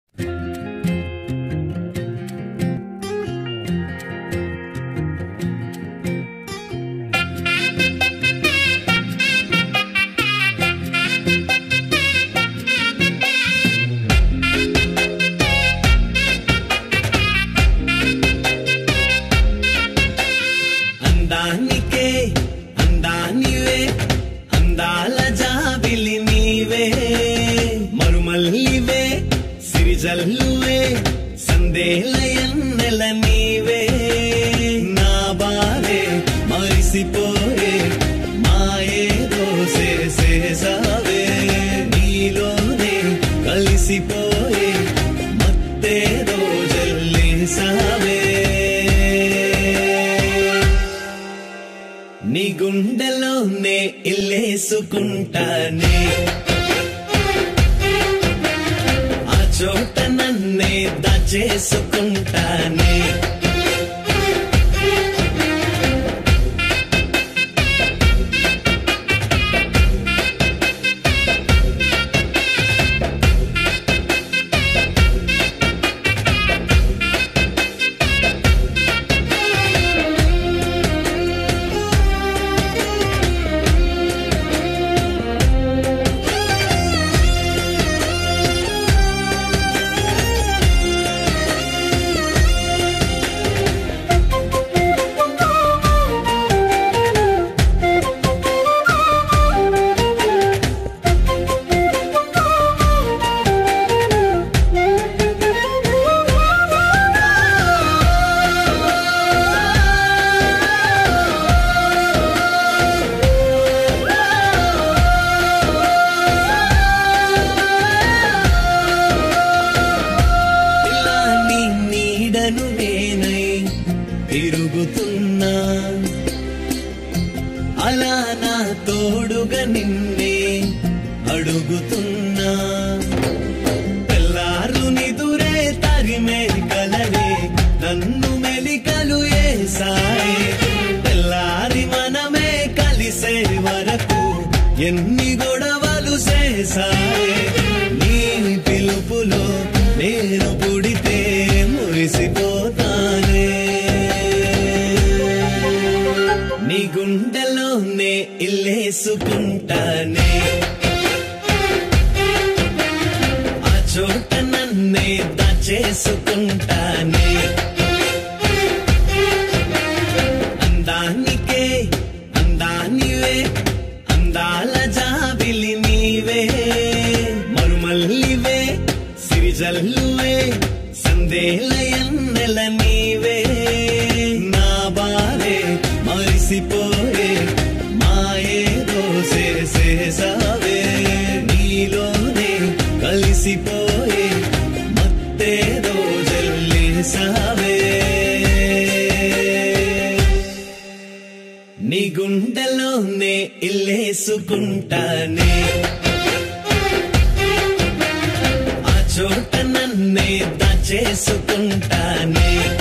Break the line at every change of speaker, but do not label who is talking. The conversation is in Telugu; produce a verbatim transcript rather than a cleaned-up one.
జల్లువే సందేలయన్నెల నీవే నా బావే మరిసిపోయే మాయేదో చేసేసావే నీలోనే కలిసిపోయే మత్తేదో జల్లేసావే నీ గుండెలోనే ఇల్లేసుకుంటానే చోట నన్నే దాచేసుకుంటానే తిరుగుతున్నా అలా నా తోడుగా నిన్నే అడుగుతున్నా తెల్లారు నిదురే తరిమే కలవే నన్ను మెలికలు ఏసాయే తెల్లారి మనమే కలిసే వరకు ఎన్ని గొడవలు చేసాయే నీ పిలుపులో నేను పుడితే మురిసిపోతానే నీ గుండెలోనే ఇల్లేసుకుంటానే ఆ చోట నన్నే దాచేసుకుంటానే అందానికే అందానివే అందాల జాబిలి నీవే మరుమల్లివే సిరిజల్లువే సందేలయన్నెల నీవే నా బావే మరిసిపోయే మాయేదో చేసేసావే నీలోనే కలిసిపోయే మత్తేదో జల్లేసావే నీ గుండెలోనే ఇల్లేసుకుంటానే ఆ చోట నన్నే దాచేసుకుంటానే